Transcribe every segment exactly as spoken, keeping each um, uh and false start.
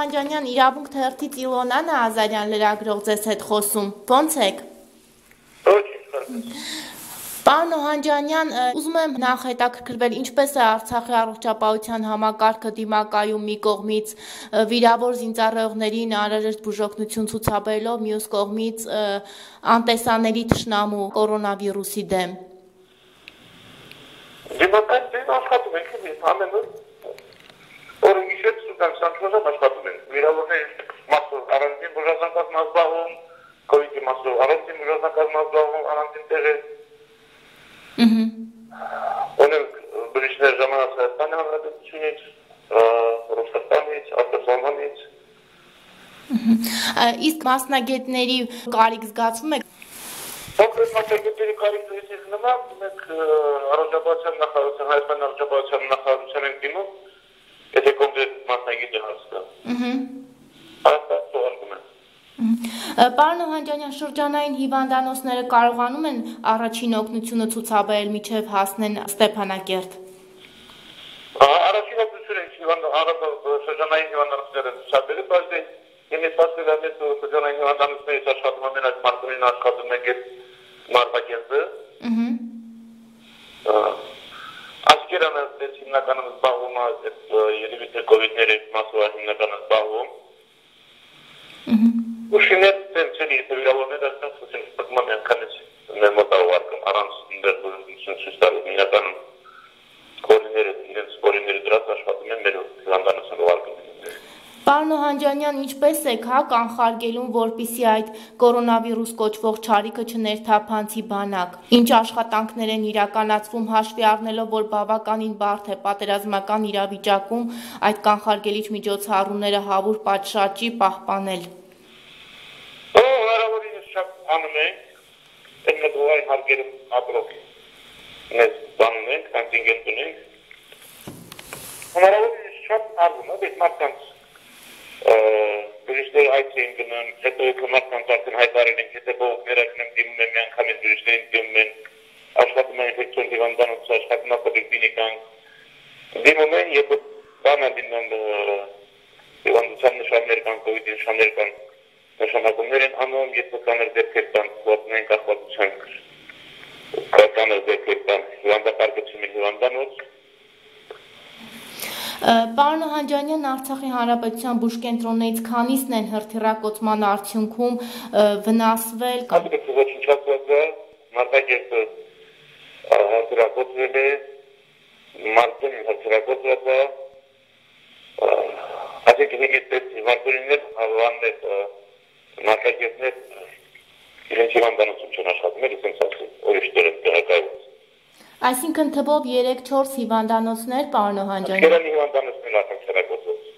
Օհանջանյան, իրավունք թերթից Իլոնան Ազարյան լրագրող ձեզ հետ խոսում, ո՞նց եք։ Պարոն Օհանջանյան, ուզում եմ նախ հետաքրքրվել, ինչպես է Արցախի առողջապահության համակարգը դիմակայում մի կողմից վիրավոր զինծառայողներին անհրաժեշտ բուժօգնություն ցուցաբերելով, մյուս կողմից անտեսանելի թշնամու կորոնավիրուսի դեմ։ Դիմակայում աշխատում ենք, ամեն օր օրը գիշեր սուգանցանքով աշխատում ենք։ Վիրավորների մասով առանձին բուժազանգազմ ազբաղում, կովիդի մասով առանձին բուժազանգազմ ազբաղում, առանձին տեղեր։ Ունենք բժիշկներ ժամանակ Հայաստանի Հանրապետությունից, Ռուսաստանից, Ադրբեջանից։ Իսկ մասնագետների կարիք զգացվում է։ Կոնկրետ մասնագետների կարիք զգացվում նման, մենք առողջապահության նախարարության, Հայաստանի առողջապահության նախարարության ենք դիմում, եթե կոնկրետ մասնագետը հասկա։ Asta թողարկում են։ Պարոն Օհանջանյան, շրջանային հիվանդանոցները կարողանում են առաջին օգնությունը ցուցաբերել մինչև հասնեն Ստեփանակերտ։ Առաջին օգնությունը շրջանային հիվանդանոցները ցուցաբերել, բայց ես ասել եմ, որ շրջանային հիվանդանոցներից աշխատում են այդ մարտերին աշխատում են այդ Մարտակերտը։ Ասկերանը դες հիմնականում զբաղվում է այդ երևի թե կովիդների մասով հիմնականում զբաղվում։ Ուշիներ տենցելի վիրավորները ստացվում են պտման յանքանից մեր մոտավորակում առանց ներդրություն ցույց տալու հիմնականում կորիները իրենց կորիները դրած աշխատում են մեր հիվանդանոցը ուղարկում։ Պարոն Օհանջանյան, ինչպես եք հա կանխարգելում, որպիսի այդ կորոնավիրուս կոչվող չարիքը չներթափանցի բանակ։ Ինչ աշխատանքներ են իրականացվում հաշվի առնելով, որ բավականին բարդ է պատերազմական իրավիճակում այդ կանխարգելիչ միջոցառումները հավուր պատշաճի պահպանել։ Հնարավորինս շատ անում ենք, այդ մտուղային հարկերում ապրող մեզ բանում ենք, կոնտինգենտ ունենք։ Հնարավորինս շատ արվում է, այդ մարդկանց բժիշկների այդ էին գնում, հետո եկը մարդկանց արդեն հայտարարել ենք, եթե բողոքներ ակնեմ դիմում են միանգամից բժիշկներին դիմում են, աշխատում են ինֆեկցիոն հիվանդանոցը, աշխատում է պոլիկլինիկան, դիմում են, եթե բան է դիմում հիվանդության նշաններ կան, կովիդի նշաններ կան, նշանակումներ են անում, եթե կաներ դեպքեր կան, ոտնեն կախվածության կաներ դեպքեր կան, հիվանդապարկեցում են հիվանդանոց։ Պարոն Օհանջանյան, Արցախի Հանրապետության բուժկենտրոններից քանիսն են հրթիռակոծման արդյունքում վնասվել։ Հատուկ ոչնչացված է, Մարտակերտը հրթիռակոծվել է, Մարտունին հրթիռակոծված է, այսինքն հինգից վարդուրիններ, հավաններ, Մարտակերտներ իրենց հիվանդանոցում չեն աշխատում, իրենց ասել, ուրիշներ են տեղակայված։ Այսինքն թվով երեք-չորս հիվանդանոցներ, պարոն Օհանջանյան։ Ասկերանի հիվանդանոցներ արդեն հրթիռակոծված։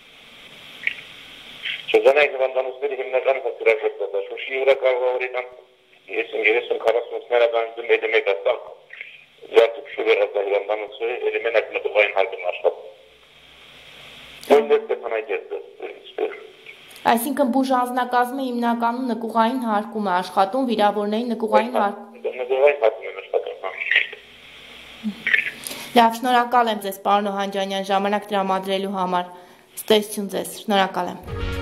Շրջանային հիվանդանոցները հիմնականում հրթիռակոծված է, Շուշիի վրա կարող է օրինակ երեսուն քառասուն ներադանություն էլի մեկ աստակ, ձարտուկ շուվերած է հիվանդանոցը, էլի մենակ մտուղային հարկն աշխատում։ Նույնպես Ստեփանակերտը։ Այսինքն բուժ անձնակազմը հիմնականում նկուղային հարկում է աշխատում, վիրավորների նկուղային հարկում։ Նկուղային հարկում են աշխատում։ Լավ, շնորհակալ եմ ձեզ, պարոն Օհանջանյան, ժամանակ տրամադրելու համար։ Ստեսություն ձեզ, շնորհակալ եմ։